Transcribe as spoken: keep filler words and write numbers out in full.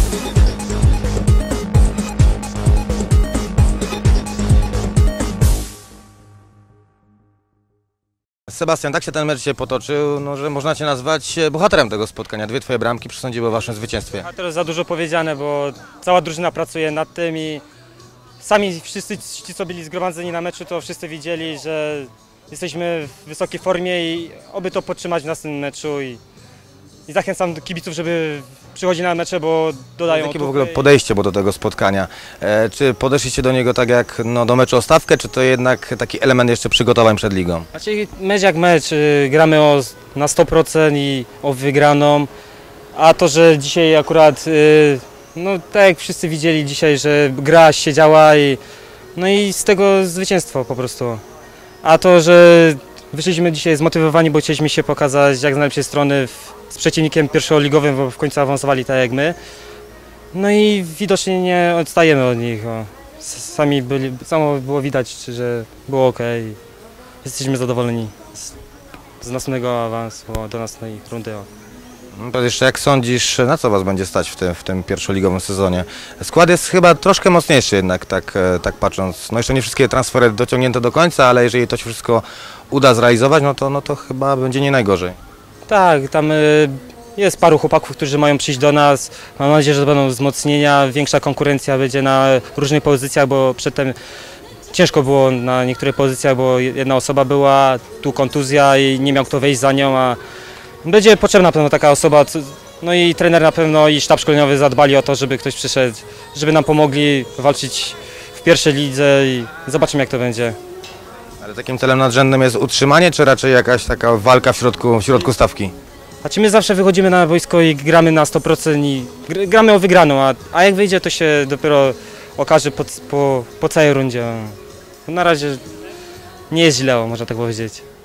Sebastian, tak się ten mecz się potoczył, no, że można Cię nazwać bohaterem tego spotkania. Dwie Twoje bramki przesądziły o Waszym zwycięstwie. A to jest za dużo powiedziane, bo cała drużyna pracuje nad tym i sami wszyscy ci, co byli zgromadzeni na meczu, to wszyscy widzieli, że jesteśmy w wysokiej formie i oby to podtrzymać w następnym meczu. I, i zachęcam kibiców, żeby przychodzić na mecze, bo dodają... Jakie było w ogóle podejście było do tego spotkania? E, czy podeszliście do niego tak jak no, do meczu o stawkę, czy to jednak taki element jeszcze przygotowań przed ligą? Znaczy, mecz jak mecz, y, gramy o, na sto procent i o wygraną, a to, że dzisiaj akurat, y, no tak jak wszyscy widzieli dzisiaj, że gra się działa i, no i z tego zwycięstwo po prostu. A to, że wyszliśmy dzisiaj zmotywowani, bo chcieliśmy się pokazać jak z najlepszej strony w, z przeciwnikiem pierwszoligowym, bo w końcu awansowali tak jak my. No i widocznie nie odstajemy od nich. O. Sami byli, samo było widać, że było ok. Jesteśmy zadowoleni z, z następnego awansu do następnej rundy. O. No to jeszcze jak sądzisz, na co Was będzie stać w tym, w tym pierwszoligowym sezonie? Skład jest chyba troszkę mocniejszy jednak, tak, tak patrząc. No jeszcze nie wszystkie transfery dociągnięte do końca, ale jeżeli to się wszystko uda zrealizować, no to, no to chyba będzie nie najgorzej. Tak, tam y, jest paru chłopaków, którzy mają przyjść do nas. Mam nadzieję, że to będą wzmocnienia, większa konkurencja będzie na różnych pozycjach, bo przedtem ciężko było na niektórych pozycjach, bo jedna osoba była, tu kontuzja i nie miał kto wejść za nią, a będzie potrzebna na pewno taka osoba, no i trener na pewno i sztab szkoleniowy zadbali o to, żeby ktoś przyszedł, żeby nam pomogli walczyć w pierwszej lidze i zobaczymy jak to będzie. Ale takim celem nadrzędnym jest utrzymanie, czy raczej jakaś taka walka w środku, w środku stawki? Znaczy my zawsze wychodzimy na boisko i gramy na sto procent i gramy o wygraną, a, a jak wyjdzie to się dopiero okaże po, po, po całej rundzie. Na razie nie jest źle, można tak powiedzieć.